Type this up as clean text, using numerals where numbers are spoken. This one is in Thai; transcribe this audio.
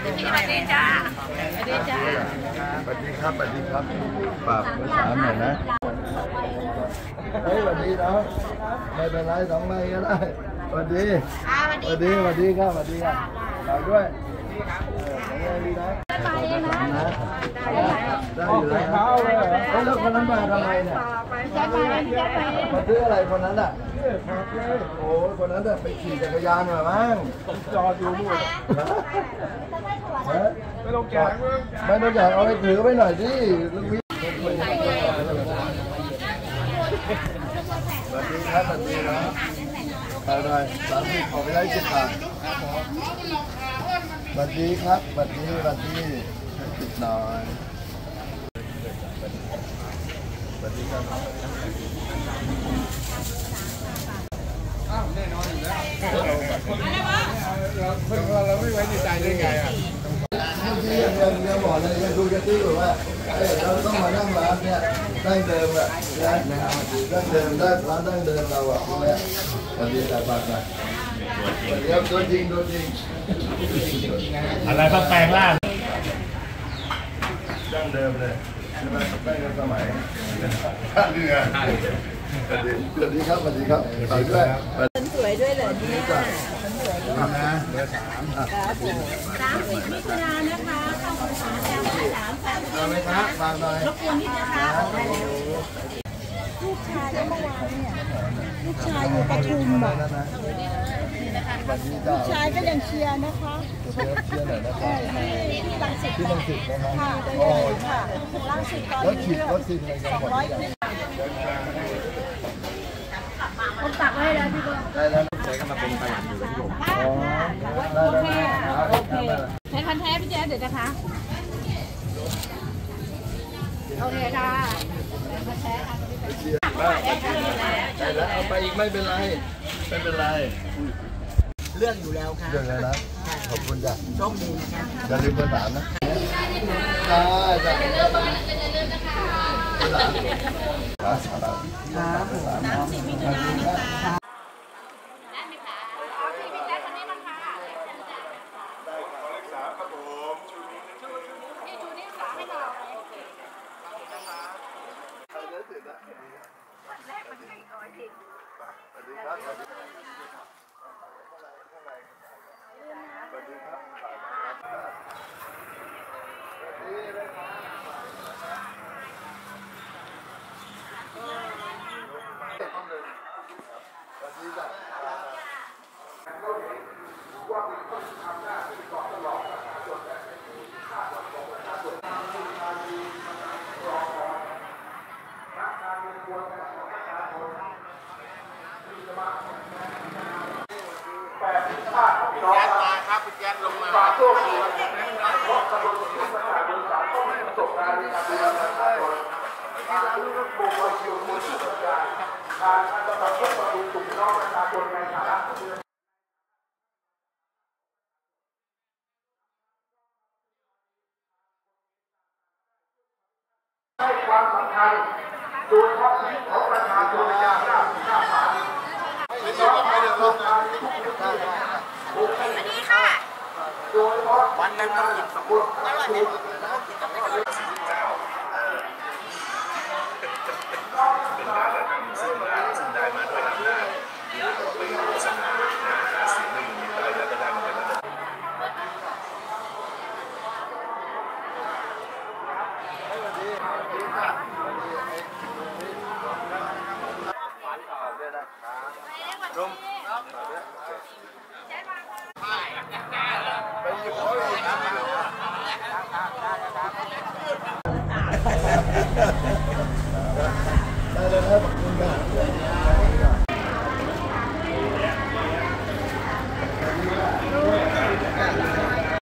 สวัสดีจ้าสวัสดีจ้าสวัสดีครับสวัสดีครับฝากภาษาหน่อยนะเฮ้ยสวัสดีน้องไม่เป็นไร2 ใบก็ได้สวัสดีสวัสดีสวัสดีครับสวัสดีครับเราด้วยดีนะได้อยู่แล้วแล้วคนนั้นมาทำไมเนี่ยมาซื้ออะไรคนนั้นอ่ะโอ้คนนั้นไปขี่จักรยานมามั้งจอดอยู่นู่นไม่ต้องแจกไม่ต้องแจกเอาไปถือไปหน่อยสิลูกพี่สวัสดีครับสวัสดีนะไปหน่อย30ขอไปได้10 บาทสวัสดีครับสวัสดีติดหน่อยสวัสดีครับแน่นอนอยู่แล้วเราไม่ไว้ในใจได้ไงอ่ะที่ยังบอกเลยยังดูกันที่อยู่ว่าเราต้องมานั่งร้านเนี่ยดั้งเดิมอ่ะร้านดั้งเดิมร้านดั้งเดิมเราอ่ะเนี่ยสวัสดีครับบัตรนะเดี๋ยวตัวจริงอะไรก็แปลงร่างดั้งเดิมเลยใช่ไหมดั้งเดิมสมัยข้าเรือสวัสดีครับสวัสดีครับสวยด้วยสวยด้วยเลยเนี่ยนะเบอร์ 30 มิถุนายนนะคะเข้าพรรษาแล้ว3 เอาไหมครับฟังหน่อยรบกวนนิดนะคะลูกชายเมื่อวานเนี่ยลูกชายอยู่ปทุมอ่ะลูกชายก็ยังเชียร์นะคะเชียร์หน่อยนะครับที่รังสิตนะครับค่ะโอ้ค่ะรังสิตตอนนี้รถติดอะไรกันหมดผมตักไว้แล้วพี่บอลได้แล้วใช้กันมาเป็นตลาดอยู่ที่ผมโอเคใช้พันแท้พี่แจ๊ดเดี๋ยวนะคะโอเคค่ะพันแท้ค่ะได้แล้วเอาไปอีกไม่เป็นไรเรื่องอยู่แล้วค่ะเรื่องอะไรนะขอบคุณจ้ะโชคดีนะคะอย่าลืมเบอร์3นะจ้าจ้ะอย่าลืมนะคะ 30 มิถุนายนนะคะได้ไหมคะพี่แจ๊คคนนี้มาค่ะได้ขอเลข3ครับผมชูนิ้ว3ให้เราใครได้ติดนะวันแรกมันไม่อ่อยผิดสวัสดีครับสวัสดีครับนี่เลยครับสวัสดีจ้ะว่ามีคนทำหน้าที่ก่อนตลอดประชาชนและมีค่าของประชาชนทางการมีรอคอยนักการเมืองควรกับประชาชนที่จะมา80 ชาติพี่น้องครับพี่แจ๊ดลงมาฝากโชคดีเพราะกระบวนการประชาชนต้องมีประสบการณ์ในการดูแลประชาชนการรู้เรื่องโปรโมชั่นมือถือการจะมาพบประชุมกลุ่มน้องประชาชนในฐานะให้ความสำคัญโดยเฉพาะชีวิตของประชาชนในยามหน้าฝนไม่ต้องไม่ได้ต้องการทุกเรื่องสวัสดีค่ะโดยเฉพาะวันนั้นต้องกินสมุนอร่อยไหมซึ่งได้มาด้วยอำนาจเป็นโฆษณาหาเสียงไม่มีอะไรแล้วก็ได้มาเป็นระดับไปหยิบเขาอีก